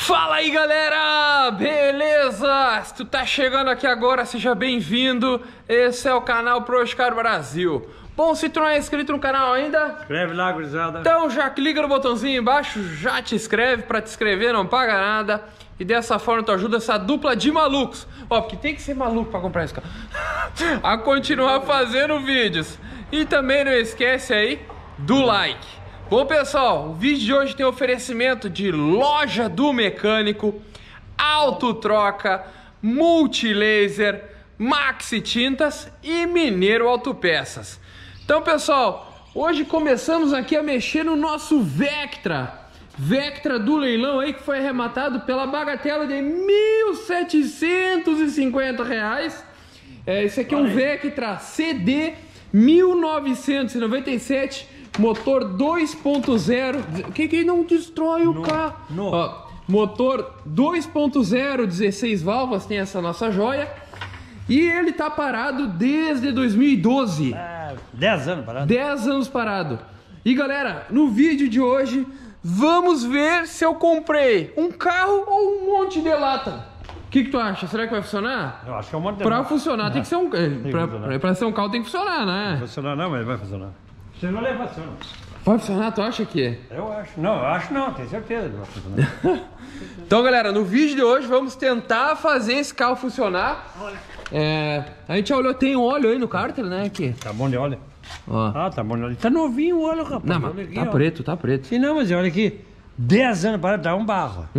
Fala aí, galera! Beleza? Se tu tá chegando aqui agora, seja bem-vindo. Esse é o canal Proshcar Brasil. Bom, se tu não é inscrito no canal ainda, inscreve lá, gurizada. Então já clica no botãozinho embaixo, já te inscreve. Pra te inscrever não paga nada. E dessa forma tu ajuda essa dupla de malucos. Ó, porque tem que ser maluco pra comprar esse carro. A continuar fazendo vídeos. E também não esquece aí do like. Bom, pessoal, o vídeo de hoje tem oferecimento de Loja do Mecânico, Autotroca, Multilaser, Maxi Tintas e Mineiro Autopeças. Então, pessoal, hoje começamos aqui a mexer no nosso Vectra do leilão aí, que foi arrematado pela bagatela de R$1.750. Esse aqui é um Vectra CD 1997. Motor 2.0, que não destrói o carro. Ó, motor 2.0, 16 válvulas, tem essa nossa joia. E ele tá parado desde 2012. 10 anos parado. 10 anos parado. E galera, no vídeo de hoje, vamos ver se eu comprei um carro ou um monte de lata. O que tu acha? Será que vai funcionar? Eu acho que é um monte de Pra lata. funcionar tem que ser um... Pra ser um carro tem que funcionar, né? Vai funcionar não, mas vai funcionar. Você não leva funciona. Vai funcionar, tu acha que? Eu acho. Não, eu acho não, tenho certeza que vai funcionar. Então, galera, no vídeo de hoje vamos tentar fazer esse carro funcionar. A gente já olhou, tem um óleo aí no cárter, né? Aqui. Tá bom de óleo? Ó. Ah, tá bom de óleo. Tá novinho o óleo, rapaz. Não, mas aqui, tá ó. preto, tá preto. Sim, não, mas olha aqui. 10 anos parado, dá um barro.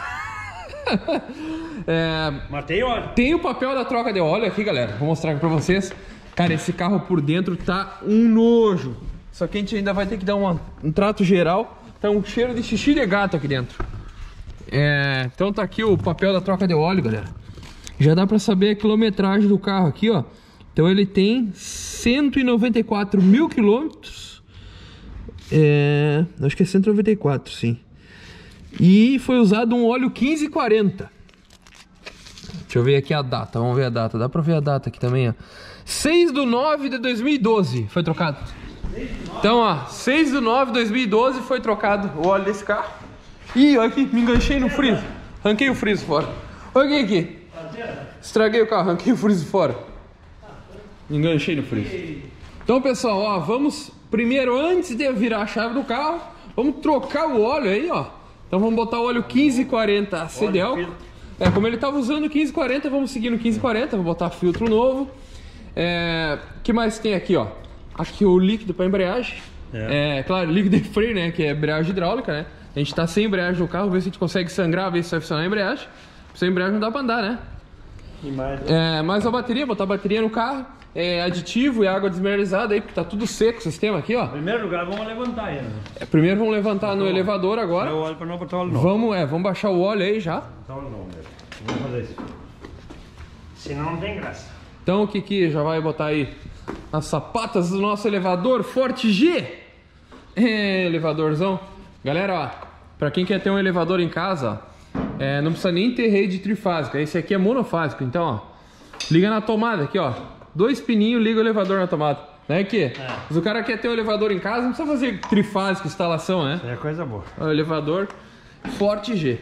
Mas tem óleo. Tem o papel da troca de óleo aqui, galera. Vou mostrar aqui pra vocês. Cara, esse carro por dentro tá um nojo. Só que a gente ainda vai ter que dar um trato geral. Tá um cheiro de xixi de gato aqui dentro. Então tá aqui o papel da troca de óleo, galera. Já dá pra saber a quilometragem do carro aqui, ó. Então ele tem 194 mil quilômetros. Acho que é 194, sim. E foi usado um óleo 1540. Deixa eu ver aqui a data, vamos ver a data. Dá pra ver a data aqui também, ó. 6/9/2012 foi trocado. Então, ó, 6/9/2012 foi trocado o óleo desse carro. Ih, olha aqui, me enganchei no friso. Arranquei o friso fora. Olha aqui. Estraguei o carro, arranquei o friso fora. Me enganchei no friso. Então, pessoal, ó, vamos primeiro, antes de virar a chave do carro, vamos trocar o óleo aí, ó. Então vamos botar o óleo 1540 CDL. Como ele estava usando o 1540, vamos seguir no 1540, vou botar filtro novo. Que mais tem aqui, ó? Aqui o líquido para embreagem. Claro, líquido de freio, né? Que é embreagem hidráulica, né? A gente tá sem embreagem no carro, ver se a gente consegue sangrar, ver se vai funcionar a embreagem. Sem embreagem não dá para andar, né? E mais? Mais a bateria, botar a bateria no carro. Aditivo e água desmineralizada aí, porque tá tudo seco o sistema aqui, ó. Em primeiro lugar, vamos levantar ele. Primeiro vamos levantar no elevador agora. Eu olho para não botar óleo novo. Vamos baixar o óleo aí já. Botar óleo novo mesmo. Vamos fazer isso. Senão não tem graça. Então o Kiki já vai botar aí as sapatas do nosso elevador Forte G. Elevadorzão. Galera, ó, pra quem quer ter um elevador em casa, ó, não precisa nem ter rede trifásica. Esse aqui é monofásico, então, ó, liga na tomada aqui, ó. 2 pininhos, liga o elevador na tomada. Né, Kiki? Mas o cara quer ter um elevador em casa, não precisa fazer trifásico, instalação, né? É coisa boa. O elevador Forte G.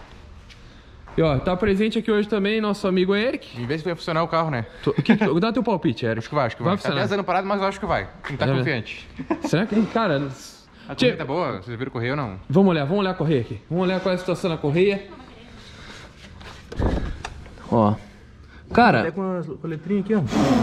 E ó, tá presente aqui hoje também nosso amigo Eric. Vê se vai funcionar o carro, né? Dá teu palpite, Eric. Acho que vai, acho que vai. Tá funcionar. 10 anos parado, mas eu acho que vai. Tem que estar confiante. Será que, cara... A correia tá boa? Vocês viram correia ou não? Vamos olhar a correia aqui. Vamos olhar qual é a situação na correia. Ó. Cara... Com a letrinha aqui, ó.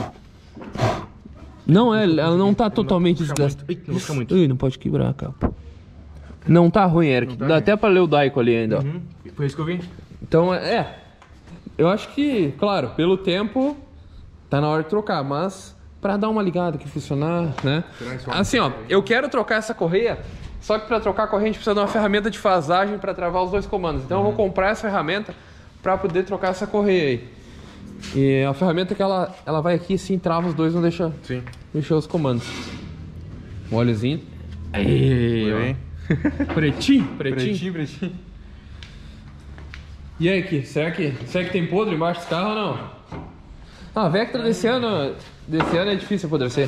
Não, ela não tá totalmente desgastada. Não fica muito. Ih, não pode quebrar a capa. Não tá ruim, Eric. Dá até pra ler o Daico ali ainda, ó. Foi isso que eu vi. Então, eu acho que, claro, pelo tempo, tá na hora de trocar, mas pra dar uma ligada que funcionar, né? Assim, ó, eu quero trocar essa correia, só que pra trocar a correia a gente precisa de uma ferramenta de fasagem pra travar os dois comandos. Então eu vou comprar essa ferramenta pra poder trocar essa correia aí. E a ferramenta que ela vai aqui assim, trava os dois, não deixa mexer os comandos. Um óleozinho. Aí, pretinho. Pretinho. E aí, Ki, será que tem podre embaixo desse carro ou não? A Vectra desse ano é difícil apodrecer.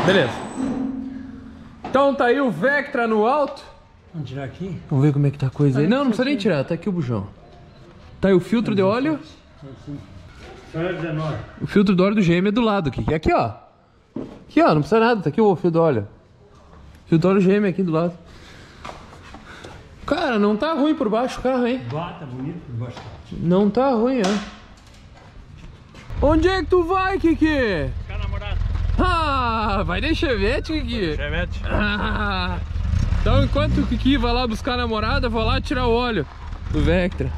Beleza. Então tá aí o Vectra no alto. Vamos tirar aqui? Vamos ver como é que tá a coisa aí. Não, não precisa nem tirar, tá aqui o bujão. Tá aí o filtro de óleo. Só é 19. O filtro de óleo do GM é do lado aqui. Aqui, ó. Aqui, ó, não precisa nada, tá aqui o filtro de óleo. Filtro de óleo GM aqui do lado. Cara, não tá ruim por baixo o carro, hein? Tá bonito por baixo. Não tá ruim, ó. Onde é que tu vai, Kiki? Ficar namorado. Ah, vai de Chevette, Kiki. Chevette. Ah, então enquanto o Kiki vai lá buscar a namorada, eu vou lá tirar o óleo do Vectra.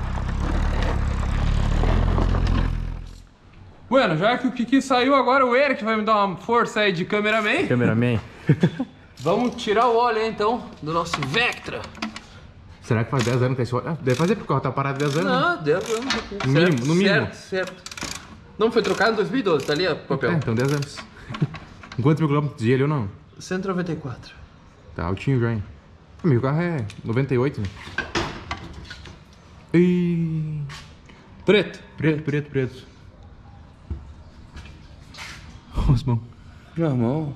Bueno, já que o Kiki saiu, agora o Eric vai me dar uma força aí de cameraman. Cameraman. Vamos tirar o óleo aí, então, do nosso Vectra. Será que faz 10 anos que esse óleo? Ah, deve fazer porque o carro tá parado 10 anos. Não, 10 anos. No mínimo, no mínimo. Certo. Não, foi trocado em 2012, tá ali o papel. Então 10 anos. Quantos mil quilômetros dizia ele ou não? 194. Tá altinho já, hein? Meu carro é 98, né? E... Preto. Preto. Os mãos. Normal.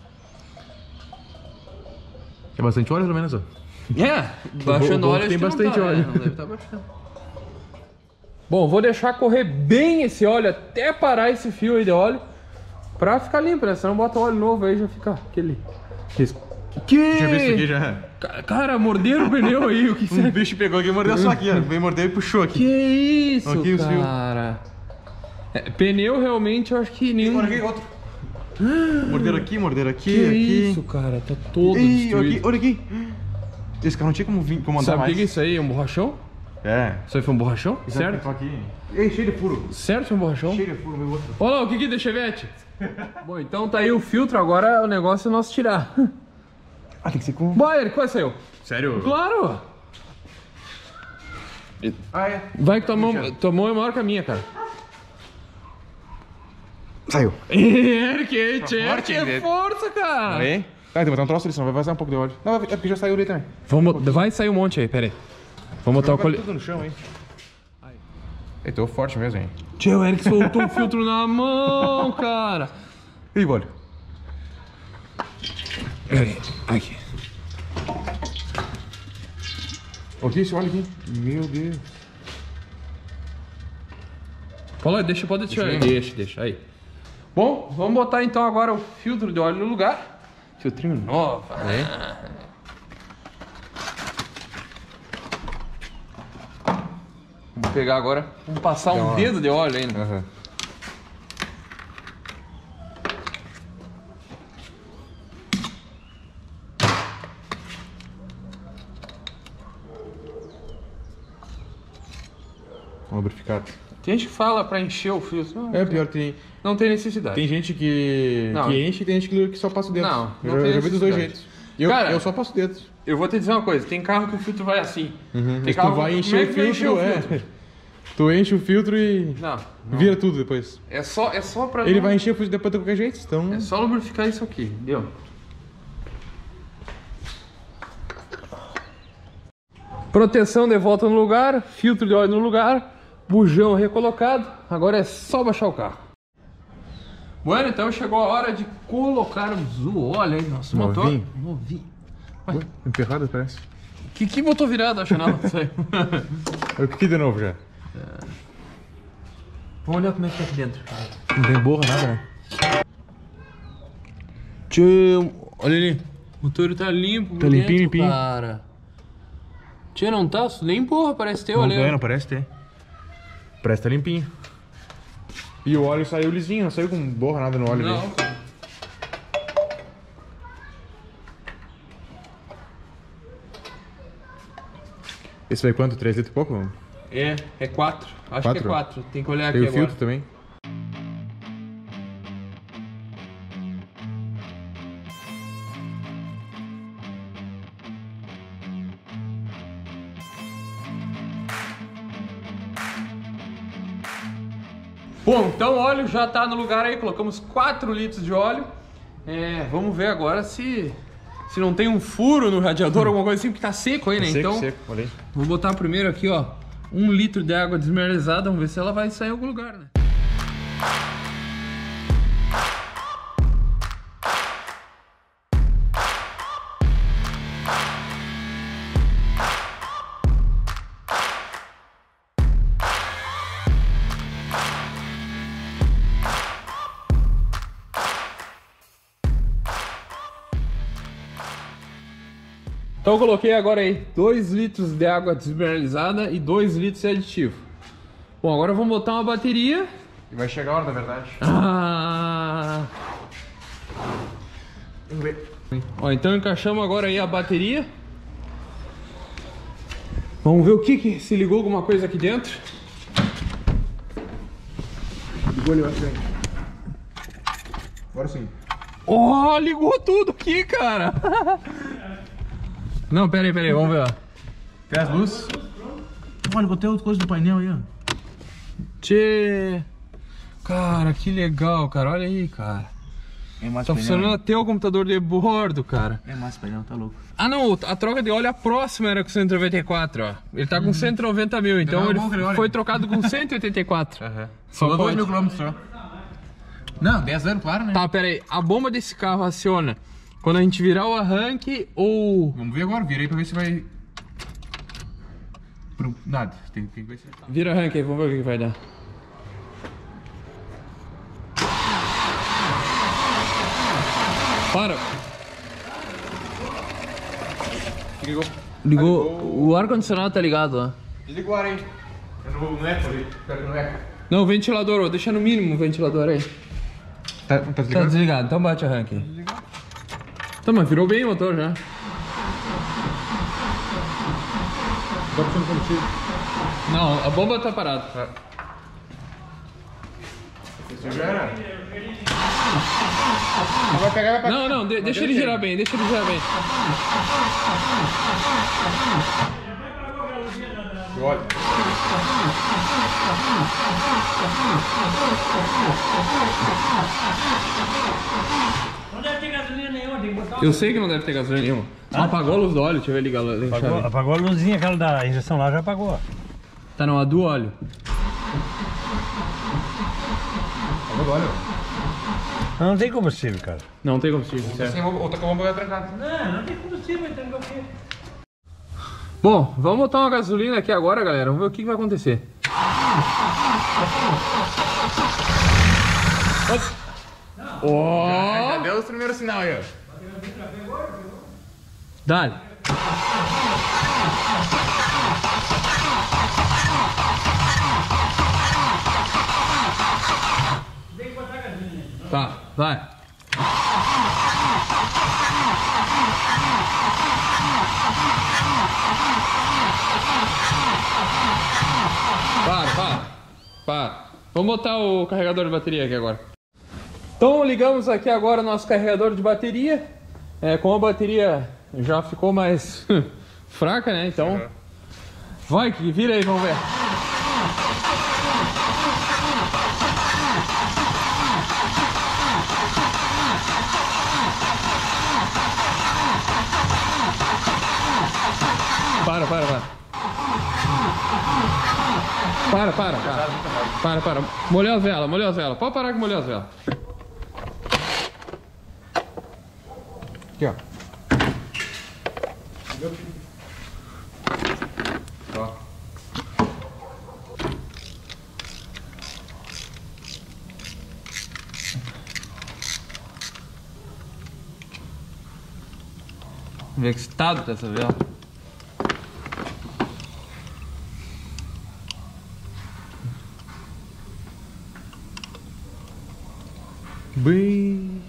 É bastante óleo, pelo menos, ó. Baixando óleo, tem acho que bastante não tá, óleo. Não deve estar baixando. Bom, vou deixar correr bem esse óleo até parar esse fio aí de óleo pra ficar limpo, né? Senão bota óleo novo aí já fica aquele risco. Deixa eu ver isso aqui já. Cara, morderam o pneu aí, o que Um bicho pegou aqui e mordeu só aqui, ó. Veio morder e puxou aqui. Que isso, Aqui os fios. cara. Pneu realmente eu acho que nenhum... Olha aqui, outro. Morderam aqui, Que aqui. isso, cara, tá todo Ih, destruído. olha aqui. Esse carro não tinha como andar Sabe o mais. que é isso aí? É um borrachão? É. Isso aí foi um borrachão? Certo? Certo? Aqui. Ei, cheio de furo. Certo, foi um borrachão? Cheio de furo, meu outro. Olha lá, o que da Chevette? Bom, então tá aí o filtro, agora o negócio é nosso tirar. Ah, tem que ser com... Bayer, qual saiu? Sério? Claro! Ah, é. Vai que tua mão é maior que a minha, cara. Saiu. Eric, forte, é né? força, cara! Aí? Tá, tem que botar um troço ali, senão vai vazar um pouco de óleo. Não, é porque já saiu ali também. Vai sair um monte aí, pera aí. Vamos botar o Vai colete. tudo no chão, hein. Ei, tô forte mesmo, hein. Tchê, o Eric soltou o filtro na mão, cara. Ih, óleo. Aqui. Olha esse óleo aqui. Meu Deus. Fala, pode deixar aí. Deixa aí. Bom, vamos botar então agora o filtro de óleo no lugar. Filtrinho novo. Vamos pegar agora, vamos passar um dedo de óleo ainda. Aham. Lubrificado. Tem gente que fala pra encher o filtro. É pior, tem Não tem necessidade. gente que enche e tem gente que só passa o dedo. Não Eu tem já vi dos dois necessidade. jeitos. Cara, eu só passo o dedo. Eu vou te dizer uma coisa, tem carro que o filtro vai assim. Tem Mas carro tu vai que encher o filtro, Tu enche o filtro e Não. vira tudo depois. É só pra Ele não- vai encher o filtro depois de qualquer jeito, então... É só lubrificar isso aqui, entendeu? Proteção de volta no lugar, filtro de óleo no lugar, bujão recolocado. Agora é só baixar o carro. Bueno, então chegou a hora de colocarmos o óleo aí no nosso motor. Novinho. Ué, emperrado parece. Que botou virado, acho não. Sei. Olha o que de novo já. Vamos olhar como é que tá aqui dentro. Não tem borra, nada, né? Tchê, olha ali. O motor tá limpo. Tá por limpinho, dentro, limpinho. Cara. Tchê, não tá? Nem porra, parece teu, olha. Não, não parece ter. Parece que tá limpinho. E o óleo saiu lisinho, não saiu com borra nada no óleo Não, ali. cara. Esse vai quanto? 3 litros e pouco? É 4. Acho que é 4? 4. Tem que olhar Tem aqui o agora. filtro também. Bom, então o óleo já tá no lugar aí. Colocamos 4 litros de óleo. Vamos ver agora se não tem um furo no radiador, alguma coisa assim, porque tá seco aí, né? Seco, Então, seco, olha aí. vou botar primeiro aqui, ó, 1 litro de água desmineralizada. Vamos ver se ela vai sair em algum lugar, né? Então eu coloquei agora aí 2 litros de água desmineralizada e 2 litros de aditivo. Bom, agora vamos botar uma bateria. E vai chegar a hora da verdade. Vamos ver. Ó, então encaixamos agora aí a bateria. Vamos ver o que se ligou alguma coisa aqui dentro. Ligou ali, bastante. Agora sim. Ó, ligou tudo aqui, cara. Não, pera aí, vamos ver, ó. Tem as luzes? Olha, botei outra coisa do painel aí, ó. Tchê. Cara, que legal, cara. Olha aí, cara. É massa Tá funcionando até o computador de bordo, cara. É massa painel, tá louco. Ah não, a troca de óleo a próxima era com 194, ó. Ele tá com 190 mil, então ele foi trocado com 184. Só 2 mil quilômetros só. Não, 10 anos, claro, né? Tá, pera aí. A bomba desse carro aciona quando a gente virar o arranque ou... Vamos ver agora, vira aí pra ver se vai... Nada, tem que ver se... Vira arranque aí, vamos ver o que vai dar. Para! Ligou. Ligou. O ar-condicionado tá ligado, ó. Desliga o ar aí. Não é, ali. Espero que não é. Não, o ventilador, ó. Deixa no mínimo o ventilador aí. Tá desligado? Tá desligado, então bate arranque aí. Tá, mas virou bem o motor já. Tá puxando combustível. Não, a bomba tá parada. Isso já era. Vai pegar, vai pegar. Não, deixa ele girar bem, deixa ele girar bem. Olha. Não deve ter gasolina nenhuma, tem que botar. Eu sei que não deve ter gasolina nenhuma. Apagou a luz do óleo, deixa eu ver ligar a chave. Apagou a luzinha, aquela da injeção lá já apagou. Tá não, a do óleo. Olha. Não tem combustível, cara. Não tem combustível, certo? Assim, outra que eu vou botar trancada. Não tem combustível, então o quê? Bom, vamos botar uma gasolina aqui agora, galera. Vamos ver o que vai acontecer. Ó! Já deu o primeiro sinal aí, ó. Dale. Tá, vai. Para. Vamos botar o carregador de bateria aqui agora. Então ligamos aqui agora o nosso carregador de bateria. Como a bateria já ficou mais fraca, né? Então vai, que vira aí, vamos ver. Para. Molhou as velas. Pode parar que molhou as velas. Aqui, ó. Ó. Vamos ver que estado tá essa vela. Bem...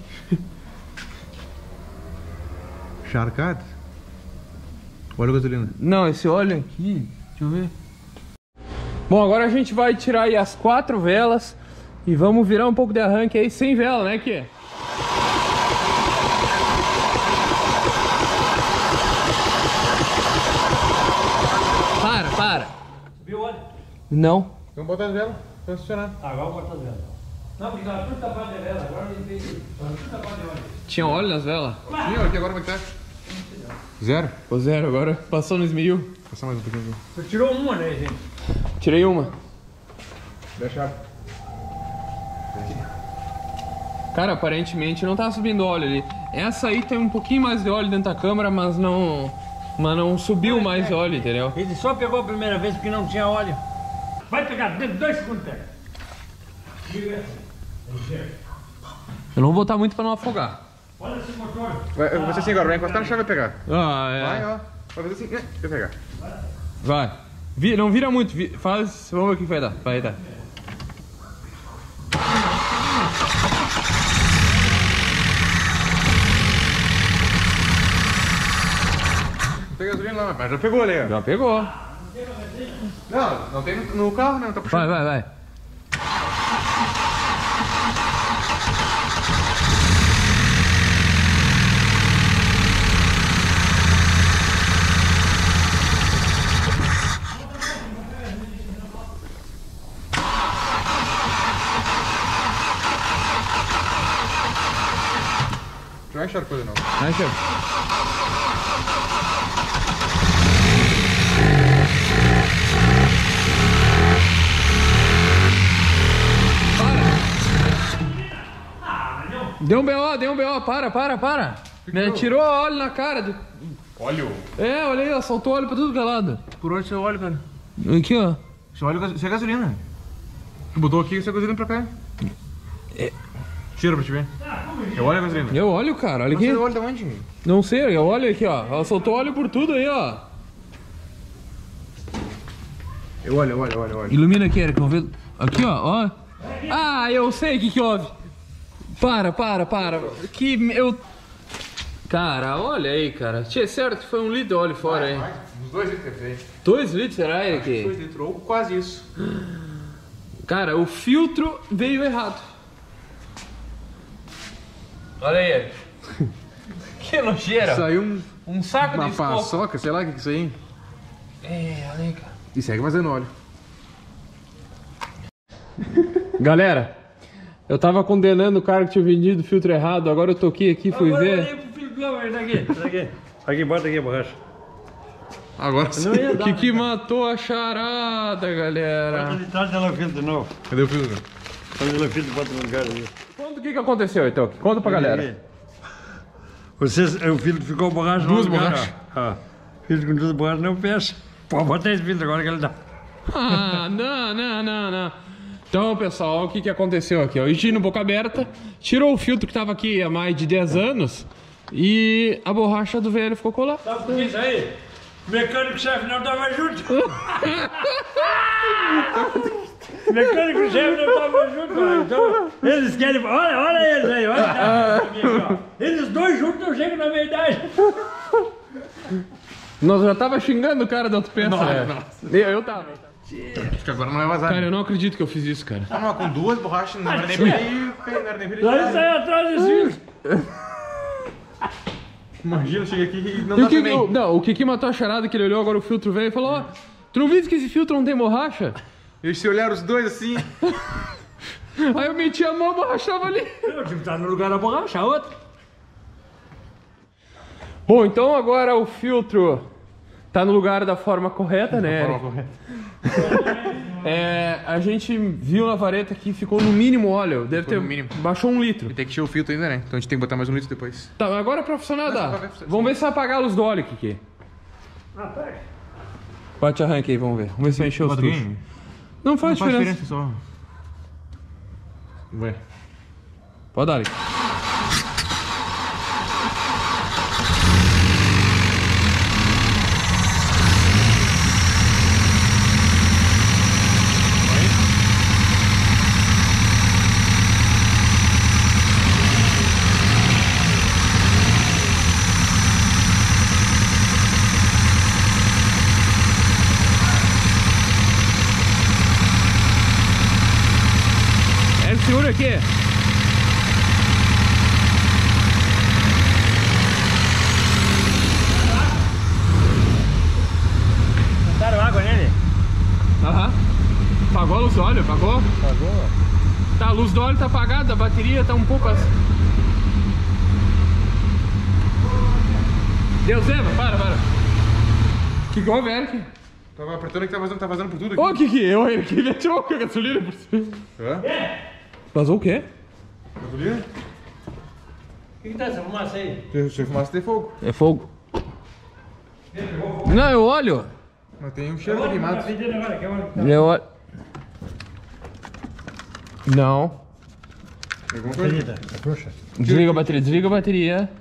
Charcado? Olha a gasolina. Não, esse óleo aqui, deixa eu ver. Bom, agora a gente vai tirar aí as 4 velas e vamos virar um pouco de arranque aí sem vela, né, Kê? Para. Viu o óleo? Não. Vamos botar as velas pra funcionar. Agora eu vou botar as velas. Não, porque estava tudo tapado de vela, agora ele fez tudo tapado de óleo. Tinha óleo nas velas? Sim, olha aqui agora como é que tá. Zero? O zero agora. Passou no esmeril. Passar mais um pouquinho aqui. Você tirou uma, né, gente? Tirei uma. Deixa. Cara, aparentemente não tá subindo óleo ali. Essa aí tem um pouquinho mais de óleo dentro da câmera, mas não subiu mais óleo, entendeu? Ele só pegou a primeira vez porque não tinha óleo. Vai pegar, dentro de 2 segundos pega. Eu não vou botar muito pra não afogar. Olha esse motor. Vai fazer assim agora, vai encostar na chave e pegar. Ah, é. Vai, ó. Vai fazer assim, vai pegar. Vai. Não vira muito, faz. Vamos ver o que vai dar. Vai dar. Não tem gasolina lá, mas já pegou ali, ó. Já pegou. Não tem no carro, né? Não tá puxando. Vai. Não vai achar coisa não. Vai, chefe. Deu um BO, para. Me atirou óleo na cara. Óleo? É, olha aí, ó, soltou óleo pra tudo que é lado. Por onde seu óleo, cara? Aqui, ó. Seu óleo, isso é gasolina. Tu botou aqui, isso é gasolina pra cá. Tira pra te ver. É óleo ou gasolina? É óleo, cara, olha aqui. Você é óleo da onde? Não sei, é óleo aqui, ó. Ela soltou óleo por tudo aí, ó. É óleo. Ilumina aqui, Eric, vamos ver. Aqui, ó. Ah, eu sei o que houve. Para. Que eu... Cara, olha aí, cara. Tinha certo que foi 1 litro de óleo fora aí. Uns 2 litros que fez. 2 litros, será, Eric? 2 litros, ou quase isso. Cara, o filtro veio errado. Olha aí, Eric. Que nojeira. Saiu Um saco de uma escopo. paçoca, sei lá o que é isso aí. É, olha aí, cara. E segue fazendo óleo. Galera, eu tava condenando o cara que tinha vendido o filtro errado. Agora eu toquei aqui, fui Agora ver. olha aí pro filtro lá, daqui. Aqui, bota aqui a borracha. Agora sim. Não ia dar. Que matou a charada, galera. Traz ela o filtro de novo. Cadê o filtro? Traz ela o filtro e bota no lugar ali. Conta o que aconteceu, então. Conta pra galera. O filtro ficou borracha. Duas no lugar, borrachas. ó. Filtro com duas borrachas não fecha. Pô, bota esse filtro agora que ele dá. Ah, não. Então, pessoal, o que aconteceu aqui? Ó, o Gino, boca aberta, tirou o filtro que tava aqui há mais de 10 anos e a borracha do velho ficou colada. Sabe por que isso aí? O mecânico-chefe não tava junto. O mecânico-chefe não tava junto. Ó. Então, eles querem... Olha eles aí, olha. Eles dois juntos não chegam na meia-idade. Nós já tava xingando o cara da autopeça, né? Eu tava. Acho que agora não vai vazar. Cara, eu não acredito que eu fiz isso, cara. Não, com 2 borrachas não era nem pra ele. Olha isso aí atrás desse filtro. Imagina, chega aqui e não E dá o que, também. não, o que matou a charada que ele olhou agora o filtro veio e falou: ó, tu não viu que esse filtro não tem borracha? Eles se olharam os dois assim. Aí eu meti a mão, a borracha tava ali. Eu tive que estar no lugar da borracha, a outra. Bom, então agora o filtro tá no lugar da forma correta, né? É, a gente viu na vareta que ficou no mínimo óleo. Deve ter. no mínimo. Baixou 1 litro. E tem que encher o filtro ainda, né? Então a gente tem que botar mais 1 litro depois. Tá, agora pra funcionar dá. só pra ver se- Vamos ver se vai apagar a luz do óleo, Kiki. Pega. Bate arranque aí, vamos ver. Vamos ver se vai encher os tuchos. Não faz diferença. só. Vai. Pode dar ali. Segura aqui. Botaram água nele? Aham. Apagou a luz do óleo? Apagou? Pagou. Tá, a luz do óleo tá apagada, a bateria tá um pouco assim. Deus, Eva, para. Que houve, Eric? Tava apertando que tá vazando por tudo aqui. Ô, Kiki, ele meteu a gasolina por cima. Hã? Vazou o quê? Gasolina? O que tá essa fumaça aí? Se fumaça tem fogo. É fogo. Não, é óleo. Mas tem um cheiro de queimado. É óleo. Não. Alguma coisa? Acredita, é bruxa. Desliga a bateria, desliga a bateria.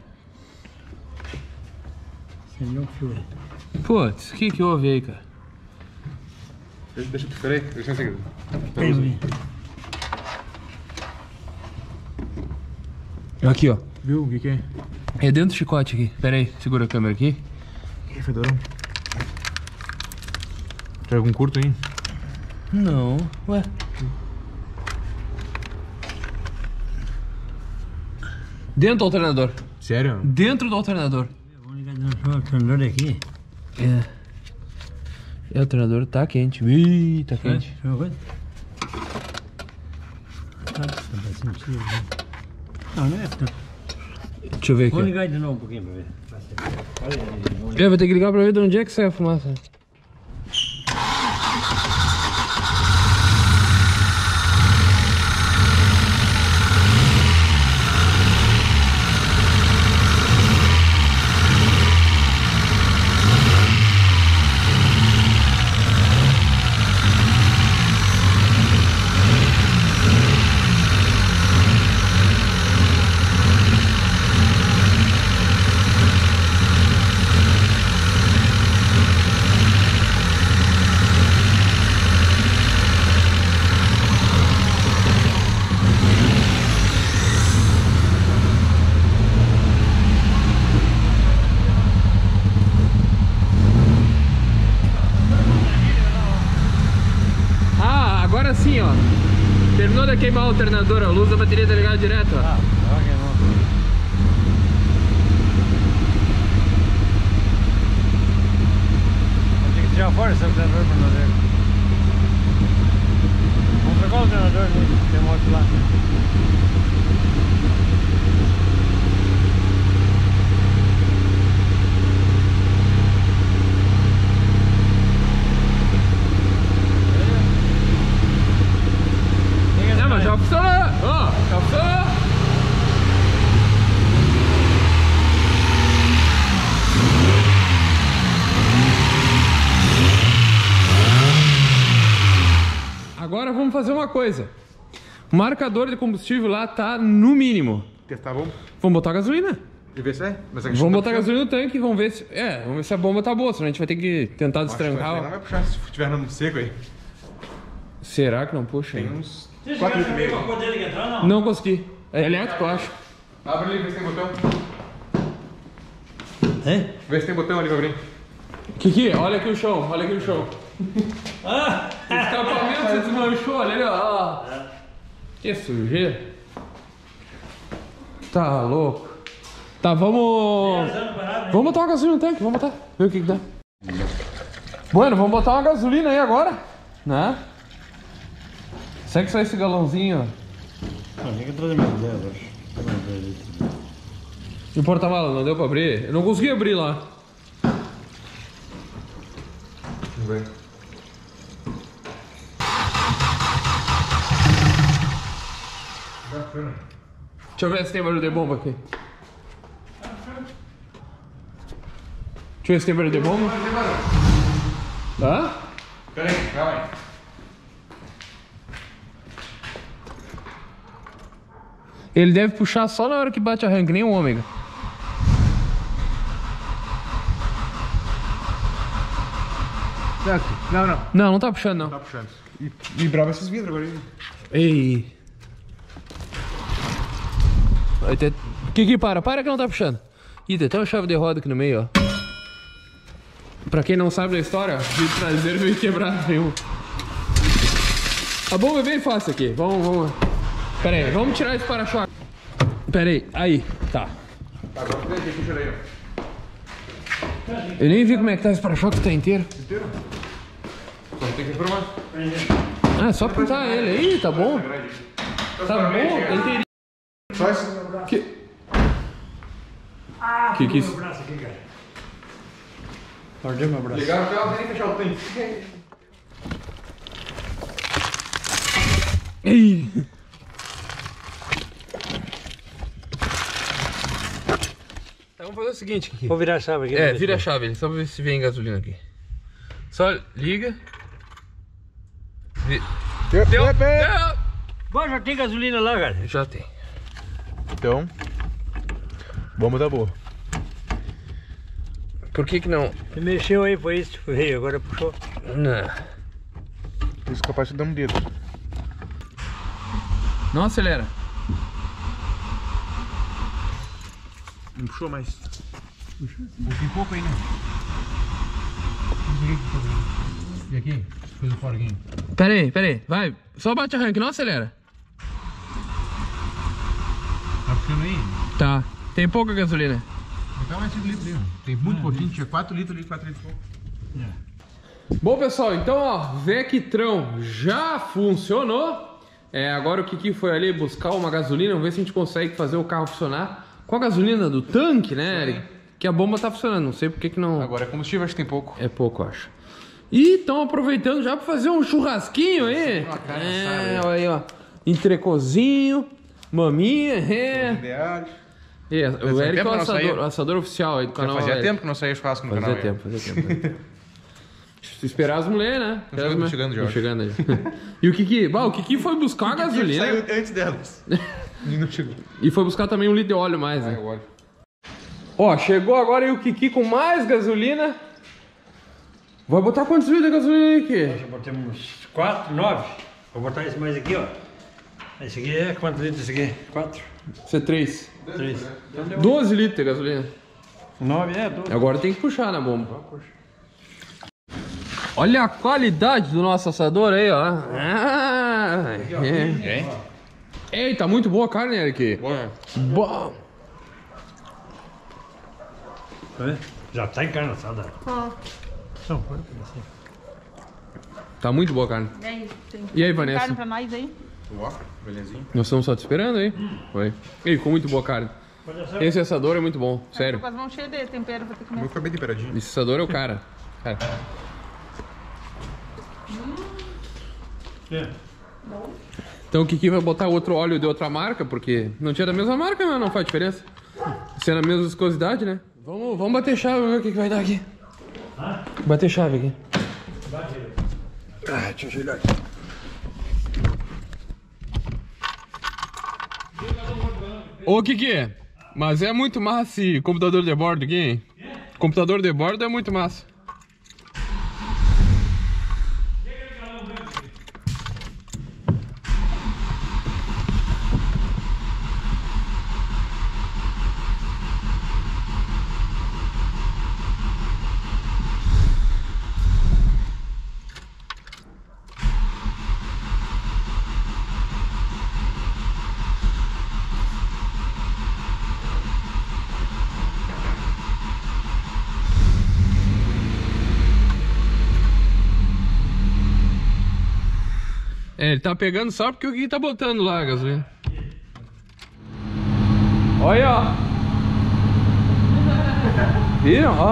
Acendeu um fio. Putz, o que houve aí, cara? Deixa eu peraí, deixa eu seguir. Aqui, ó. Viu? O que é? É dentro do chicote aqui. Pera aí, segura a câmera aqui. Que fedorão. Tem algum curto aí? Não, ué. Dentro do alternador. Sério? Dentro do alternador. Vamos ligar o alternador aqui. É. E o alternador tá quente. Ih, tá quente. Deixa eu ver. Nossa, vai sentir, né? Não, não é tanto. Deixa eu ver Vou aqui. ligar de novo um pouquinho pra ver. Olha aí, Eu vou ter que ligar pra ver de onde é que sai a fumaça. Agora sim, ó. Terminou de queimar o alternador, a luz da bateria tá ligada direto, ó. ok, não. Vamos ter que tirar fora esse alternador para nós ver. Vamos trocar o alternador, né? Tem um outro lá. Já funcionou! Ó, já funcionou! Agora vamos fazer uma coisa. O marcador de combustível lá tá no mínimo. Testar a bomba? Vamos botar gasolina? E ver se é? Mas a Vamos botar gasolina no tanque e vamos ver se... vamos ver se a bomba tá boa, senão a gente vai ter que tentar destrancar. Não vai puxar se tiver no seco aí. Será que não puxa? Tem Hein? uns Vocês 4 chegaram litros e pra meio. poder entrar ou não? Não consegui. É elétrico, eu acho. Abre ali, vê se tem botão. É? Vê se tem botão ali pra abrir. Kiki, olha aqui o chão, olha aqui o chão. Ah! O escapamento se desmanchou, olha ali, ó. Que sujeira. Tá louco. Tá, vamos botar uma gasolina no tanque, vamos botar. Ver o que dá. Bueno, vamos botar uma gasolina aí agora, né? Será que só esse galãozinho? Tem que trazer mais 10, acho. E o porta-malas não deu pra abrir? Eu não consegui abrir lá. Vamos ver. Deixa eu ver se tem barulho de bomba aqui. Deixa eu ver se tem barulho de bomba. Hã? Pera aí, calma aí. Ele deve puxar só na hora que bate arranque, nem o ômega. Não, não. Não, não tá puxando não. Tá puxando. E brava esses vidros agora aí. Ei. Vai ter... Que para que não tá puxando. Ih, tem até uma chave de roda aqui no meio, ó. Pra quem não sabe da história, o vidro traseiro veio quebrado nenhum. A bomba é bem fácil aqui. Vamos. Pera aí, vamos tirar esse para-choque. Pera aí, tá. Agora puxa aí, ó. Eu nem vi como é que tá esse para-choque, tá inteiro. Inteiro? Só tem que informar. Ah, é só pintar ele aí, tá bom. Tá bom, tá inteirinho. Só isso? Que isso? Meu braço aqui, cara. Perdeu meu braço. Ligar o carro, tem que fechar o tanque. Ei. Então vamos fazer o seguinte aqui. Vou virar a chave aqui. É, vira a chave, só pra ver se vem gasolina aqui. Só liga. Deu. Bom, já tem gasolina lá, cara. Já tem. Então, Bomba tá boa. Por que que não? Você mexeu aí, foi isso, veio, agora puxou. Não. Isso capaz de dar um dedo. Não acelera. Não puxou mais. Tem pouco aí, né? E aqui? Coisa fora aqui. Pera aí, vai. Só bate arranque, não acelera. Tá puxando aí? Tá. Tem pouca gasolina. Então mais 5 litros ali, ó. Tem muito pouquinho, tinha 4 litros ali, 4 litros pouco. Bom, pessoal, então, ó, Vectrão já funcionou. Agora o Kiki foi ali buscar uma gasolina, vamos ver se a gente consegue fazer o carro funcionar com a gasolina do tanque, né, Eric? Que a bomba tá funcionando, não sei por que não... Agora é combustível, acho que tem pouco. É pouco, eu acho. E estão aproveitando já pra fazer um churrasquinho aí. Olha aí, ó. Entrecozinho, maminha, o Eric é o assador oficial aí do canal. Fazia tempo que não saía churrasco no canal. Fazia tempo. Esperar as mulheres, né? Estão chegando já. Chegando aí. E o Kiki foi buscar a gasolina. Saiu antes delas. E não chegou. E foi buscar também 1 litro de óleo mais, né? Óleo. Ó, chegou agora aí o Kiki com mais gasolina. Vai botar quantos litros de gasolina aí, Kiki? Nós já botamos 4, 9. Vou botar esse mais aqui, ó. Esse aqui é quantos litros esse aqui? 4? Isso é 3. 3. Então deu 12 litros de gasolina. 9, 12. Agora tem que puxar na bomba. Olha a qualidade do nosso assador aí, ó. Eita, muito boa a carne, Eric. Boa. Já tá encarnaçada. São quantos assim? Tá muito boa a carne. E aí, Vanessa? Carne pra nós aí. Ó, belezinho. Nós estamos só te esperando aí. Foi. E ficou muito boa a carne. Esse assador é muito bom, sério. Tô com as mãos cheias de tempero, vou ter que O comer. meu foi bem temperadinho. Esse assador é o cara. Então o Kiki vai botar outro óleo de outra marca, porque não tinha da mesma marca, mas não faz diferença. Sendo a mesma viscosidade, né? Vamos bater chave, vamos ver o que vai dar aqui. Bater chave aqui. Deixa eu ajeitar aqui. Ô Kiki, mas é muito massa esse computador de bordo aqui, hein? Computador de bordo é muito massa. Ele tá pegando só porque o que tá botando lá a gasolina. Olha, ó. Viram, ó?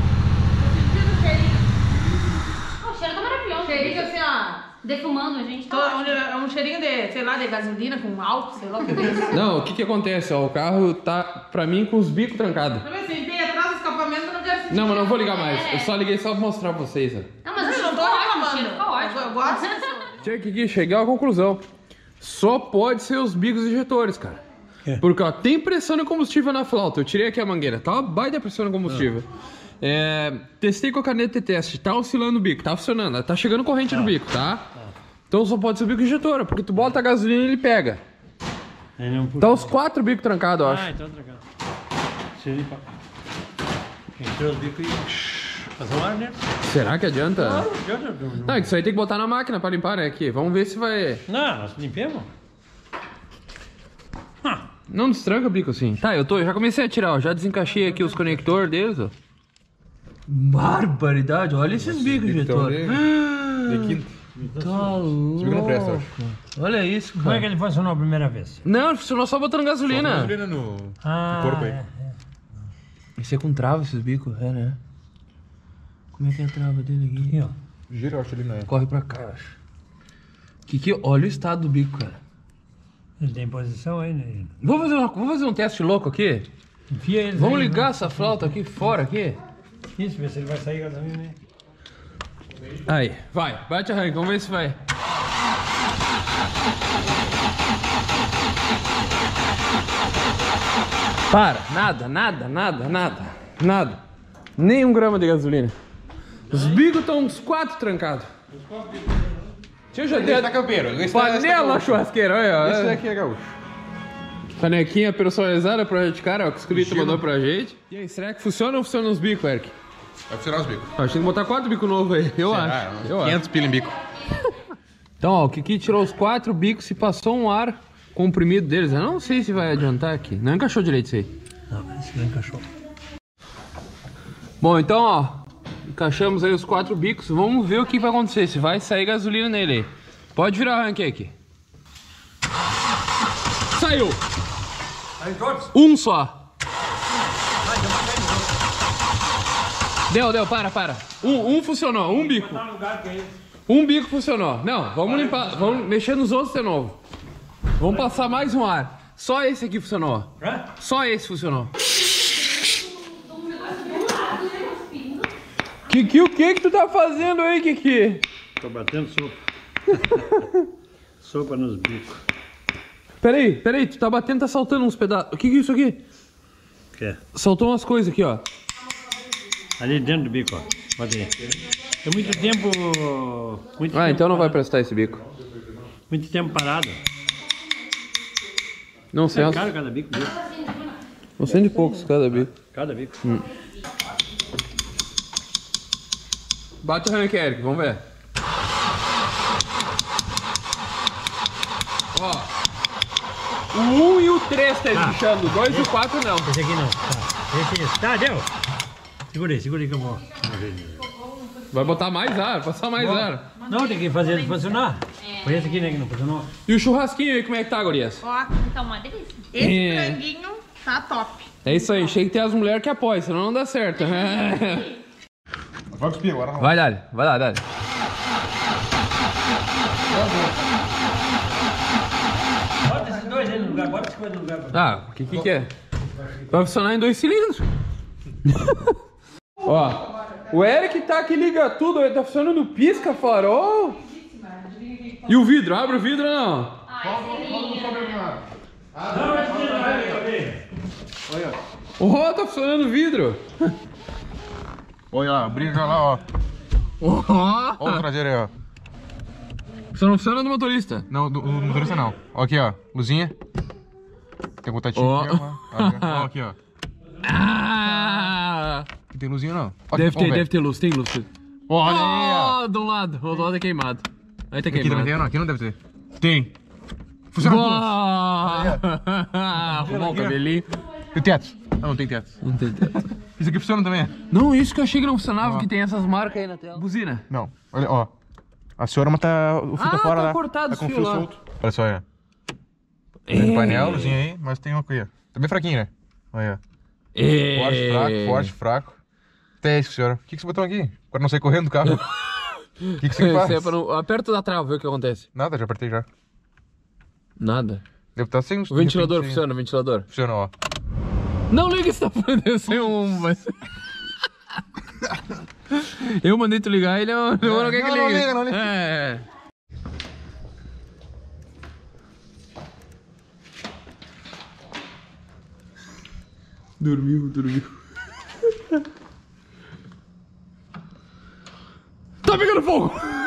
O cheiro tá maravilhoso. Cheirinho assim, ó. Defumando a gente. Tá É um cheirinho de, sei lá, de gasolina com álcool, sei lá o que é isso. Não, o que acontece, ó? O carro tá, pra mim, com os bicos trancados. Pra ver se tem atrás do escapamento, eu não quero sentir. Não, mas não vou ligar mais. Eu só liguei só pra mostrar pra vocês, ó. Não, mas o Eu cheiro não tô ficou ótimo, o reclamando. cheiro ficou ótimo. Eu gosto disso. Tinha que chegar à conclusão. Só pode ser os bicos injetores, cara. Porque, ó, tem pressão no combustível na flauta. Eu tirei aqui a mangueira. Tá uma baita pressão no combustível. Testei com a caneta de teste. Tá oscilando o bico. Tá funcionando. Tá chegando corrente no bico, tá? Então só pode ser o bico injetor. Porque tu bota a gasolina e ele pega. Tá os 4 bicos trancados, eu acho. Então trancado. Entrou os bicos e... Fazer um ar, né? Será que adianta? Não, Não, isso aí tem que botar na máquina pra limpar, né? Aqui. Vamos ver se vai... nós limpemos. Não destranca o bico assim. Tá, eu já comecei a tirar, ó. Já desencaixei aqui os conectores deles, ó. Barbaridade, olha esses bicos, injetor. De quinta. Tá louco. Esse bico não presta, eu acho. Olha isso, Como é que cara. ele funcionou a primeira vez? Não, funcionou só botando gasolina. Gasolina no corpo aí. Esse é com trava, esses bicos, né? Como é que é a trava dele aqui? Aqui, ó. Gira, eu acho ali, né? Corre pra cá, eu acho. Kiki, olha o estado do bico, cara. Ele tem posição aí, né? Vamos fazer um teste louco aqui? Enfia ele. Vamos ligar essa flauta aqui fora, aqui? Isso, ver se ele vai sair gasolina aí. Aí, vai, bate arranque, vamos ver se vai. Para, nada, nada, nada, nada, nada. Nem 1 grama de gasolina. Os bicos estão uns 4 trancados. Deixa eu já ter. Tá campeiro. Panela churrasqueira, olha. Esse daqui é gaúcho. Canequinha personalizada pra gente, cara, ó, que o Escolito mandou pra gente. E aí, será que funciona ou não funciona os bicos, Eric? Vai funcionar os bicos. Acho que tem que botar 4 bicos novos aí, eu acho. Eu acho. 500 pila em bico. Então, ó, o Kiki tirou os 4 bicos e passou um ar comprimido deles. Eu não sei se vai adiantar aqui. Não encaixou direito isso aí. Não, esse não encaixou. Bom, então, ó, encaixamos aí os 4 bicos. Vamos ver o que vai acontecer, se vai sair gasolina nele aí. Pode virar arranque aqui. Saiu! Aí, todos? Um só. Deu, para. Um funcionou, um bico. Tá no lugar que é esse. Um bico funcionou. Não, vamos limpar, vamos mexer nos outros de novo. Vamos passar mais um ar. Só esse aqui funcionou. Hã? Só esse funcionou. Kiki, o que tu tá fazendo aí, Kiki? Tô batendo sopa. Sopa nos bicos. Peraí, tu tá batendo, tá saltando uns pedaços. O que é isso aqui? O que é? Saltou umas coisas aqui, ó. Ali dentro do bico, ó. Pode ir. Tem muito tempo. Ah, então não vai prestar esse bico. Muito tempo parado. Não sei. É caro cada bico. Não sei de poucos cada bico. Cada bico. Bate o rank, Eric, vamos ver. Ó. O 1 e o 3 tá esguichando, o 2 e o 4 não. Esse aqui não. Tá. Esse. Tá, deu. Segura aí que eu vou. Vai botar mais ar, passar mais ar. Não, tem que fazer ele funcionar. Foi esse aqui, né, que não funcionou. E o churrasquinho aí, como é que tá, gurias? Ó, Tá uma delícia. esse franguinho tá top. É isso aí, achei que tem as mulheres que apoiam, senão não dá certo. Vai cuspir agora. Não. Vai, Dali, Dali. Bota esses dois aí no lugar, bota essas coisas no lugar. Ah, o que é? Vai funcionar em 2 cilindros. Ó, o Eric tá que liga tudo, ele tá funcionando pisca, farol. E o vidro, abre o vidro ou não? Ó, tá funcionando o vidro. Olha lá, briga lá, ó. Ó, Olha o traseiro aí, ó. só não funciona do motorista. Não, do motorista não. Ó, aqui, ó. Luzinha. Tem contatinho Ó. aqui, ó. Ó, aqui, ó. Ah, Não tem luzinha, não. Ó, deve ter luz, tem luz. Olha aí, ó. Ó, do lado, o outro lado é queimado. Aí tá Aqui também queimado. tem, não? Aqui não deve ter. Tem. Funciona tudo. Arrumar o cabelinho. Tem teto? Não tem teto. Não tem teto. Isso aqui funciona também? Não, isso que eu achei que não funcionava, Ó. que tem essas marcas aí na tela. Buzina. Não. Olha, ó. A senhora tá... O fio tá fora tá lá. cortado Tá os com o fios fio lá. solto. Olha só aí, ó. Tem painel, luzinha aí, mas tem uma aqui, ó. Tá bem fraquinho, né? Olha, ó. Forte, fraco. Até esse, senhora. O que você botou aqui? Pra não sair correndo do carro. O que você faz? Isso é pra não... Aperta da trava, vê o que acontece. Nada, já apertei já. Nada. Deve estar sem... O ventilador funciona, o ventilador. Funciona, ó. Não liga se tá podendo ser mas... Eu mandei tu ligar, ele não quer que não ligue. liga, não liga. É. Dormiu. Tá pegando fogo!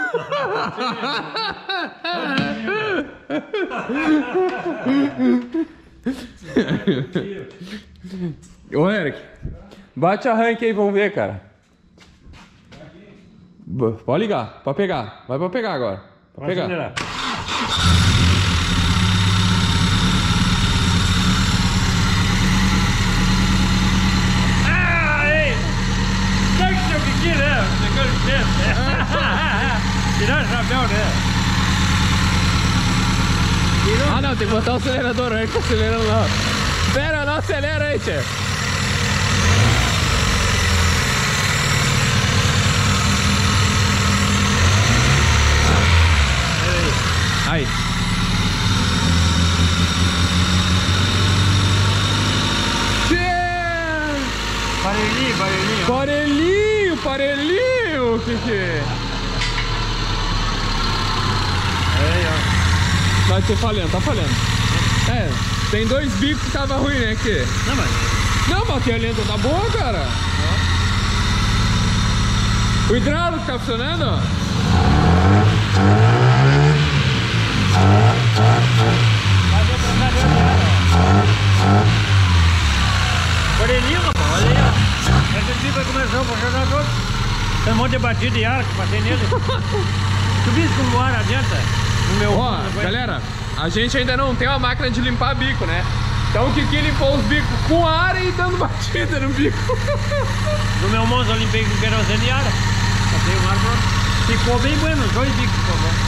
Ô, Eric, bate arranque aí, vamos ver, cara. Pode ligar, pode pegar. Vai pra pegar agora. Pra pegar. Acelerar. Sabe que seu biquinho, né? Negócio de tempo. Tirar o chapéu, né? Ah, não, tem que botar o acelerador, o Eric tá acelerando lá. Pera, não acelera aí, tchê. Aí. Parelhinho, Kiki. Vai ter falhando, tá falhando. É. Tem 2 bicos que tava ruim, né, que? Não, mas... Não, mas aqui a lenta tá boa, cara. O hidráulico tá funcionando? Orelhinho, rapaz, olha aí, ó. Esse aqui vai começar o jogador. Tem um monte de batida de ar que passei nele. Tu viste como o ar adianta? No meu... Ó, galera, a gente ainda não tem uma máquina de limpar bico, né? Então o Kiki limpou os bicos com ar e dando batida no bico. No meu Monza eu limpei com querosene de ar. Passei o ar pronto. Ficou bem bueno, os 2 bicos ficou bom.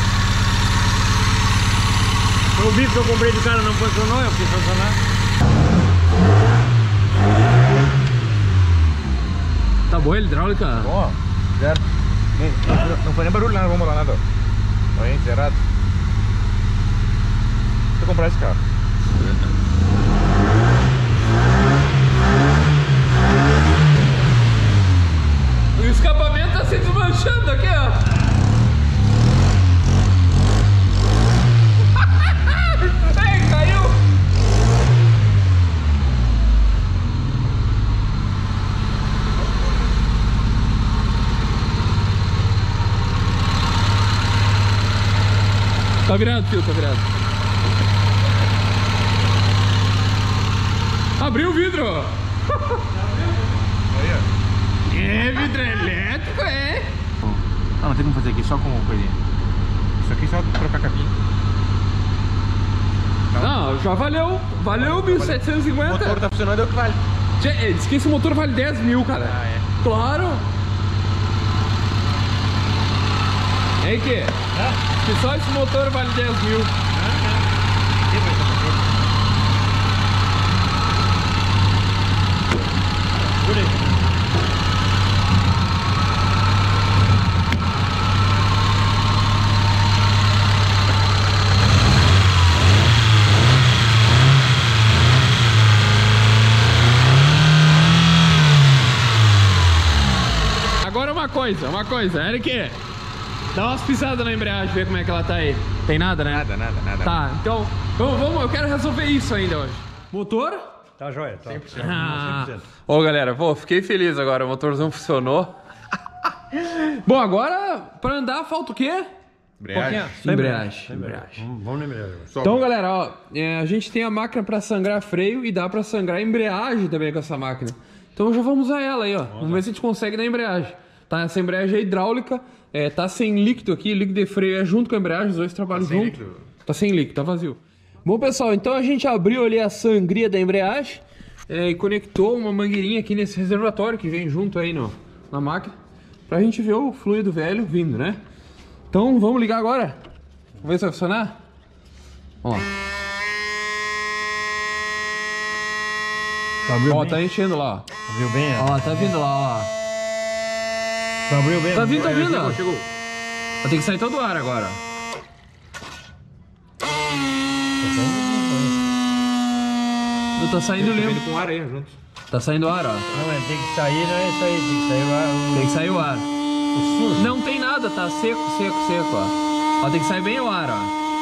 O bico que eu comprei do cara não funcionou, eu fiz funcionar. Tá boa a hidráulica? Bom, certo. Não foi nem barulho, nada, vamos lá, nada. Tá bem, zerado. Vou comprar esse carro. O escapamento tá se desmanchando aqui, ó. Ei, caiu! Tá virado, fio, tá virado. Abriu o vidro! É, vidro elétrico, é? Não tem como fazer aqui, só com coisinha. Isso aqui só trocar capinha. Não, já valeu. Valeu 1.750. O motor tá funcionando, é o que vale. Diz que esse motor vale 10 mil, cara. Ah, é? Claro. É que? Que só esse motor vale 10 mil. Agora uma coisa, Eric, dá umas pisadas na embreagem, ver como é que ela tá aí. Tem nada, né? Nada. Tá, então, vamos, eu quero resolver isso ainda hoje. Motor? Tá joia, tá. 100%. Ah. 100%. Ô galera, pô, fiquei feliz agora, o motorzão funcionou. Bom, agora, pra andar, falta o quê? Embreagem. Embreagem. Vamos na embreagem. Então, galera, ó, a gente tem a máquina pra sangrar freio e dá pra sangrar embreagem também com essa máquina. Então já vamos usar ela aí, ó. Vamos ver se a gente consegue na embreagem. Tá, essa embreagem é hidráulica, tá sem líquido aqui, líquido de freio é junto com a embreagem, os dois trabalham junto. Líquido. Tá sem líquido, tá vazio. Bom, pessoal, então a gente abriu ali a sangria da embreagem e conectou uma mangueirinha aqui nesse reservatório que vem junto aí na máquina, pra gente ver o fluido velho vindo, né? Então vamos ligar agora. Vamos ver se vai funcionar. Vamos lá. Ó, tá enchendo lá, ó. Abriu bem, Ó, tá vindo lá, ó. Abriu bem. Tá vindo, tá vindo. ó. Chegou. Vai ter que sair todo o ar agora. Tá saindo limpo. Com ar aí, junto. Tá saindo ar, ó. Não, é, tem que sair, não é isso aí, tem que sair lá. Tem que sair o ar. Não tem nada, tá seco, ó. Ó, tem que sair bem o ar, ó.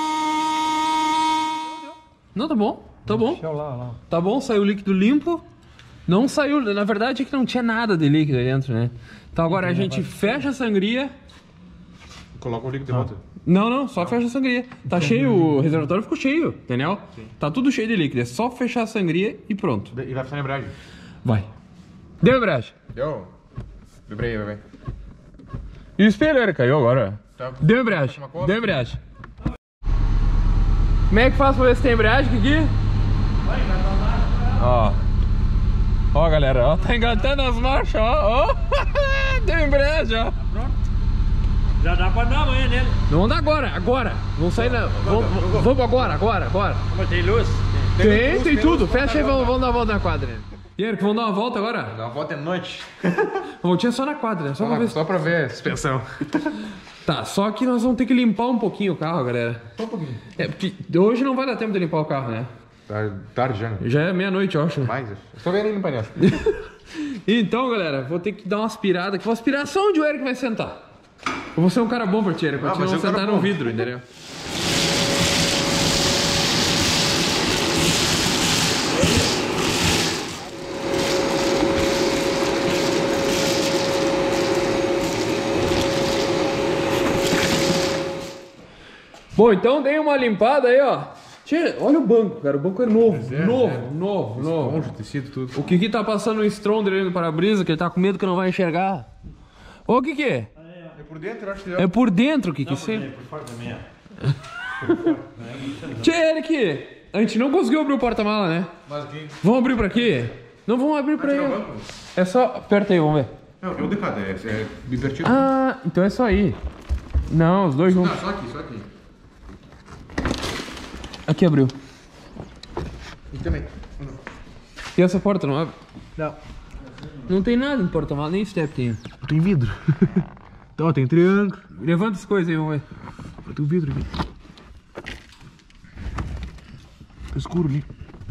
Não, tá bom, tá bom. Deixa eu lá. Tá bom, saiu líquido limpo. Não saiu, na verdade é que não tinha nada de líquido aí dentro, né? Então agora a gente fecha a sangria. Coloca o líquido de volta. Não, só fecha a sangria. Tá cheio, o reservatório ficou cheio, entendeu? Sim. Tá tudo cheio de líquido, é só fechar a sangria e pronto. E vai funcionar a embreagem. Vai. Deu embreagem. Deu? Vibrei, vai. E o espelho, ele caiu agora. Tá. Deu embreagem. Deu embreagem. Como é que faz pra ver se tem embreagem aqui? Ó. Ó, galera, ó. Tá engatando as marchas, ó. Deu embreagem, ó. Pronto. Já dá pra dar amanhã nele. Vamos dar agora. Vamos sair na... Vamos agora. Mas tem luz? Tem tudo. Fecha aí, vamos dar uma volta na quadra. E Eric, vamos dar uma volta agora? Dá uma volta de noite. Voltinha só na quadra, só pra ver se... Só pra ver a suspensão. Tá, só que nós vamos ter que limpar um pouquinho o carro, galera. Só um pouquinho. É, porque hoje não vai dar tempo de limpar o carro, né? Tá tarde já, né? Já é meia-noite, eu acho. Mais? Estou vendo ele no painel. Então, galera, vou ter que dar uma aspirada aqui. Vou aspirar só onde o Eric vai sentar. Eu vou ser um cara bom pra ti, Eric. Pra ti não sentar no cara bom. vidro, entendeu? Então, galera, ó, a gente tem a máquina pra sangrar freio e dá pra sangrar embreagem também com essa máquina. Então vamos ver se a gente consegue na embreagem. Bom, então dei uma limpada aí, ó. Tchê, olha o banco, cara. O banco é novo. Novo. Esponja, tecido, tudo. O Kiki tá passando um Stronda ali no para-brisa, que ele tá com medo que não vai enxergar. Ô, Kiki. É por dentro, eu acho que É por dentro, Kiki. Por fora também, Tchê, Eric. A gente não conseguiu abrir o porta-mala, né? Mas aqui. Vamos abrir pra quê? Não vamos abrir pra ele. É só... Aperta aí, vamos ver. Não, é o de cada, é invertido. Ah, então é só aí. Não, os dois juntos. Não, só aqui. Aqui abriu. E também. E essa porta não abre? Não. Não tem nada no porta-mala, nem step tem. Tem vidro. Então, tem triângulo. Levanta as coisas aí, vamos ver. Tem um vidro aqui. Tá escuro ali.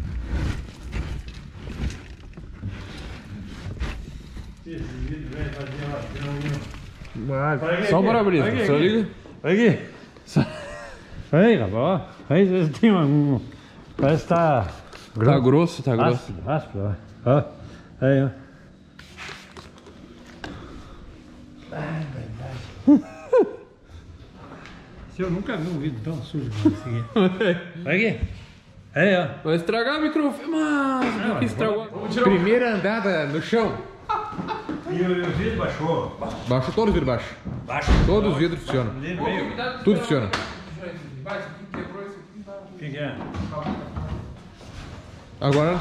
Só o para-brisa, só liga. Olha aqui. Aí, rapaz, ó. Aí você tem um... Parece que tá... Tá grosso, tá grosso. Áspero, ó. Aí, ó. Se eu nunca vi um vídeo tão sujo como esse aqui. Olha aqui. Aí, ó. Vai estragar o microfone, mas que estragou. Primeira andada no chão. E o vidro baixou. Baixo, todos os vidros baixo. Baixo. Todos os vidros funcionam. Tudo funciona. O que é? Agora.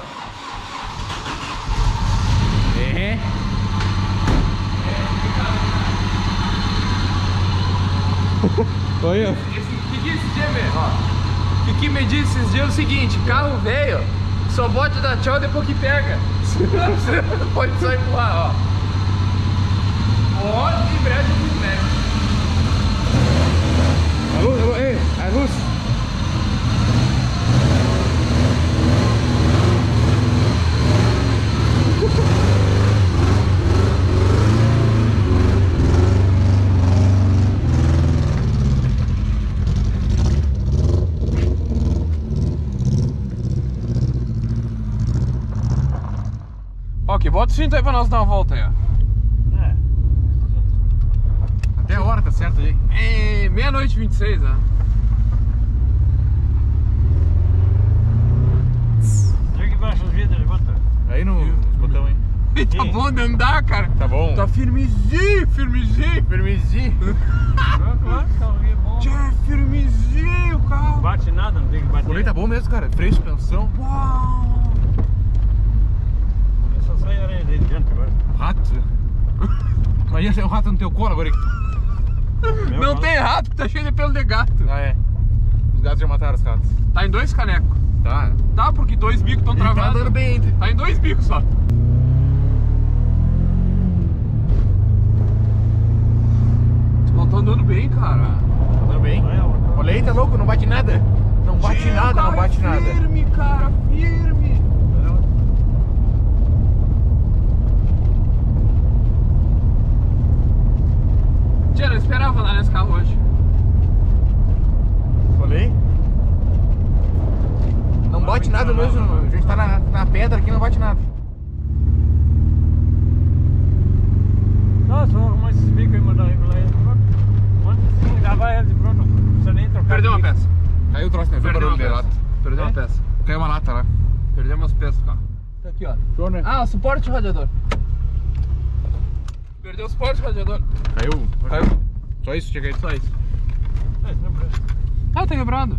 Olha. O que me disse esses dias é o seguinte, carro velho, só pode dar tchau depois que pega. Senão você não pode só empurrar, ó. Ó, de breve muito leve. Alô, ei, a luz. Ok, bota o cinto aí pra nós dar uma volta aí, ó. Até a hora, tá certo aí. É, meia-noite 26, ó. Liga aqui embaixo os vidros, levanta. Aí nos botão aí. Tá bom de andar, cara. Tá bom. Tá firmezinho. Tchê, firmezinho, carro. Bate nada, não tem que O bater. volante tá bom mesmo, cara. Freio, suspensão. Uau. Eu só saio aranha de dentro agora. Rato. Imagina ser um rato no teu colo agora. Não tem rato, tá cheio de pelo de gato. Ah, é. Os gatos já mataram os ratos. Tá em 2 canecos. Tá. Tá, porque 2 bicos estão Tá travados. andando bem ainda. Tá em 2 bicos só. Tu tá andando bem, cara. Andando bem? Olha aí, tá louco? Não bate nada. Não bate nada, não bate nada. Firme, cara, firme. Tia, não esperava andar nesse carro hoje. Falei? Não bate nada mesmo. A gente tá na pedra aqui, não bate nada. Nossa, vamos arrumar esses bicos aí e mandar regular ele. Manda sim, lavar ele de pronto. Não precisa nem trocar. Perdeu uma peça. Caiu o troço, né? Viu o Perdeu barulho uma de peça. lata. Perdeu uma peça. Caiu uma lata lá. Perdeu umas peças do carro. Tá aqui, ó. Show, né? Ah, suporte radiador. Perdeu o suporte radiador. Caiu. Caiu. Só isso, tinha caído. Só isso. É, isso não presta. Ah, tá quebrado.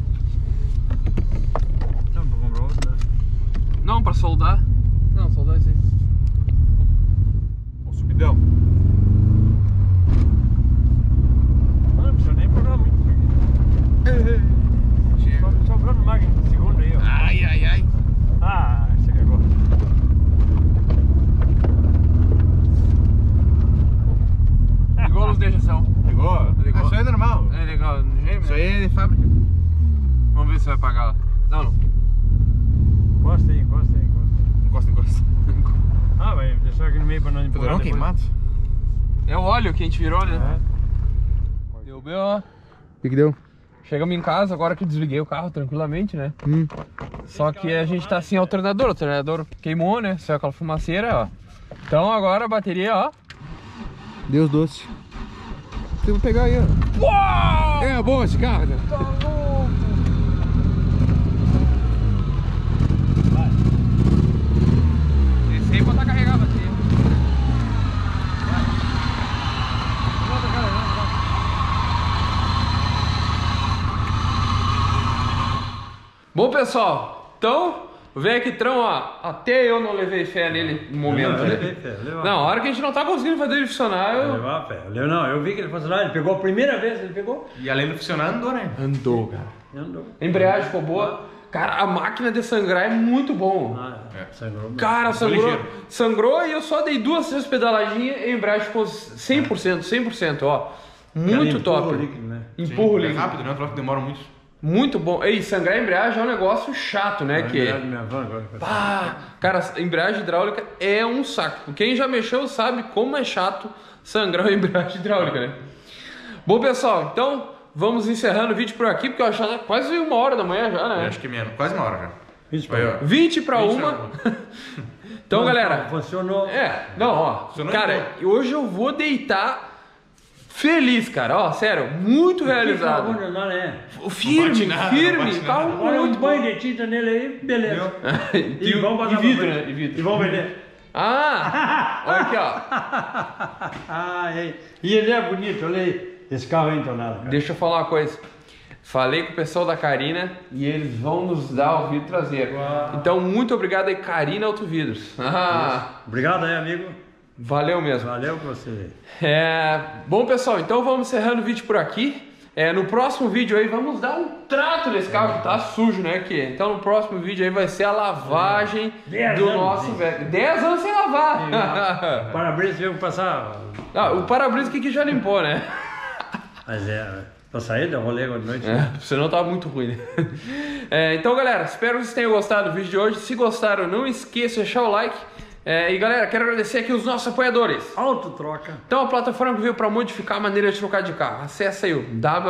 Não, pra comprar outro, né? Não, pra soldar. Não, soldar isso aí. Ó, subidão. Não precisa nem procurar muito isso aqui. Só sobrando máquina de segundo aí, ó. Ai, ai, ai. Ah, você cagou. Ligou a luz de injeção. Ligou? Ligou. Ah, isso aí é normal. É legal, gêmeo. Isso aí é de fábrica. Vamos ver se vai apagar lá. Não, não. Encosta aí, encosta aí, encosta. Encosta. Ah, vai deixar aqui no meio pra não empurrar Poderão depois. queimado? É o óleo que a gente virou, né? É. Deu bem, ó. O que deu? Chegamos em casa, agora que desliguei o carro tranquilamente, né? Só que a gente tá sem alternador, o alternador queimou, né? Saiu aquela fumaceira, ó. Então agora a bateria, ó. Deus doce. Tem que pegar aí, ó. Uau! É bom esse carro, né? Tá louco! Esse aí pode estar carregado assim. Bom, pessoal, então, o Vectrão, ó, até eu não levei fé nele no momento. Não, eu levei fé, Não, a hora que a gente não tá conseguindo fazer ele funcionar, eu... Levar a pé. Não, eu vi que ele funcionava, ele pegou a primeira vez, ele pegou. E além de funcionar, andou, né? Andou, cara. Andou. A embreagem ficou boa. Cara, a máquina de sangrar é muito bom. Sangrou. Cara, sangrou, ligeiro. sangrou e eu só dei 2, 3 pedaladinhas e a embreagem ficou 100%, ó. Muito top. O líquido, né? Empurra o É líquido. rápido, né? O troço demora muito. Muito bom. E sangrar a embreagem é um negócio chato, né? Minha van agora. Cara, a embreagem hidráulica é um saco. Quem já mexeu sabe como é chato sangrar a embreagem hidráulica, né? Bom, pessoal, então vamos encerrando o vídeo por aqui, porque eu acho que é quase 1h da manhã já, né? Eu acho que menos, quase uma hora já. Isso, Aí, ó. 20 para 20 uma. pra Então, galera. Funcionou. Não, ó. Funcionou Cara, hoje eu vou deitar feliz, cara. Ó, sério, muito realizado. Firme, bate nada, firme. não bate nada. Carro Agora um muito banho bom. de tinta nele aí, beleza. E vamos passar vidro, pra né? frente. E vidro. E vamos vender. Ah, olha aqui, ó. E ele é bonito, olha aí. Esse carro é entonado, cara. Deixa eu falar uma coisa. Falei com o pessoal da Carina e eles vão nos dar o vidro traseiro. Então, muito obrigado aí, Carina Autovidros. Obrigado aí, amigo. Valeu mesmo. Valeu pra você. Bom, pessoal, então vamos encerrando o vídeo por aqui. No próximo vídeo aí vamos dar um trato nesse carro que tá sujo, né? Então no próximo vídeo aí vai ser a lavagem 10 do anos, nosso velho. 10 anos sem lavar. O para-brisa veio passar. O para-brisa que já limpou, né? Mas pra sair da rolê agora de noite. Senão tava muito ruim, né? Então, galera, espero que vocês tenham gostado do vídeo de hoje. Se gostaram, não esqueça de deixar o like. E galera, quero agradecer aqui os nossos apoiadores. Autotroca. Então a plataforma que veio para modificar a maneira de trocar de carro. Acesse aí o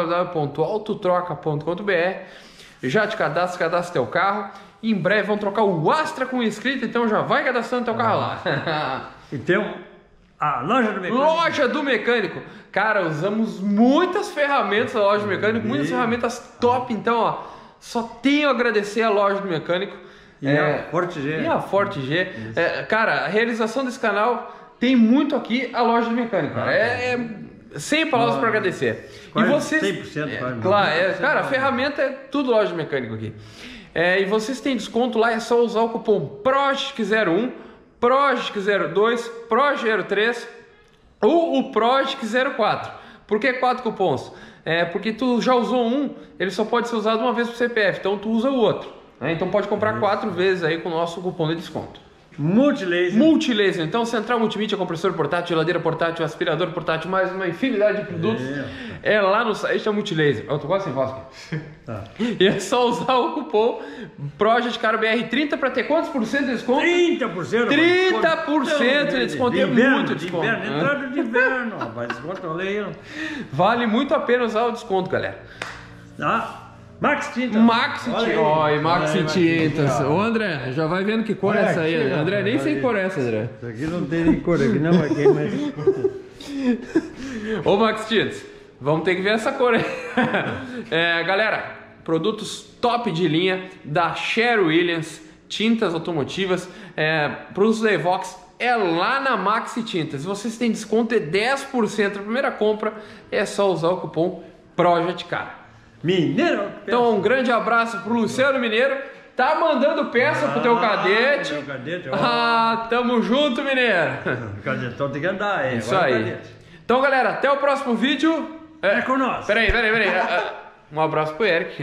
www.autotroca.com.br. Já te cadastra teu carro. E em breve vão trocar o Astra com inscrito, então já vai cadastrando teu carro lá. E tem a loja do mecânico. Loja do mecânico. Cara, usamos muitas ferramentas da loja do mecânico, muitas ferramentas top, então ó, só tenho a agradecer a loja do mecânico. E a Forte G. E a Forte G. Cara, a realização desse canal tem muito aqui a loja do mecânico. Cara. Sem palavras para agradecer. Quase E vocês. 100% quase. Claro, cara, a ferramenta é tudo loja de mecânico aqui. E vocês têm desconto lá, é só usar o cupom PROJECT01, PROJECT02, PROJECT03 ou o PROJECT04. Por que 4 cupons? Porque tu já usou um, ele só pode ser usado uma vez por CPF, então tu usa o outro. Então pode comprar 4 vezes aí com o nosso cupom de desconto. Multilaser. Então, central multimídia, compressor portátil, geladeira portátil, aspirador portátil, mais uma infinidade de produtos. Lá no site da Multilaser. Tu gosta sem voz? Tá. E é só usar o cupom PROJECTCARBR 30 para ter quantos por cento de desconto? 30%. 30% de desconto. É muito desconto. Entrada de inverno. Rapaz, desconto, olha aí. Vale muito a pena usar o desconto, galera. Max Tintas. Maxi Tintas. Ô André, já vai vendo que cor é essa aí. André, nem sei cor é essa, André. Isso aqui não tem nem cor, aqui não vai ter mais. Ô Max Tintas, vamos ter que ver essa cor aí. Galera, produtos top de linha da Sherwin-Williams, tintas automotivas, produtos da Evox. Lá na Maxi Tintas. Se vocês têm desconto de 10% na primeira compra, é só usar o cupom PROJECTCAR. Mineiro. Então um grande abraço pro Luciano Mineiro. Tá mandando peça pro teu cadete. Meu cadete, ó. Tamo junto, Mineiro. O cadetão tem que andar, Isso aí. Então, galera, até o próximo vídeo. É com nós. Peraí. Um abraço pro Eric.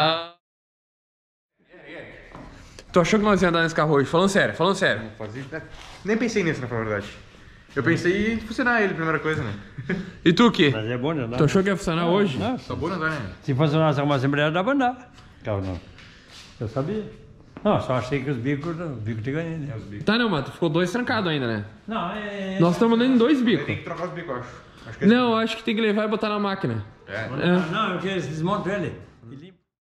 Tu achou que nós ia andar nesse carro hoje? Falando sério. Nem pensei nisso, na verdade. Eu pensei em funcionar ele, primeira coisa, né? E tu, que? Mas é bom de andar. Tu achou que ia funcionar hoje? Só bom andar, né? Se funcionasse uma embreagem, dá pra andar. Carro não. Eu sabia. Não, só achei que os bicos te ganhei, né? Tá, não, mas tu ficou 2 trancados ainda, né? Não, Nós estamos andando em 2 bicos. Tem que trocar os bicos, eu acho. Não, acho que tem que levar e botar na máquina. Não, eu queria desmontar ele. E limpa.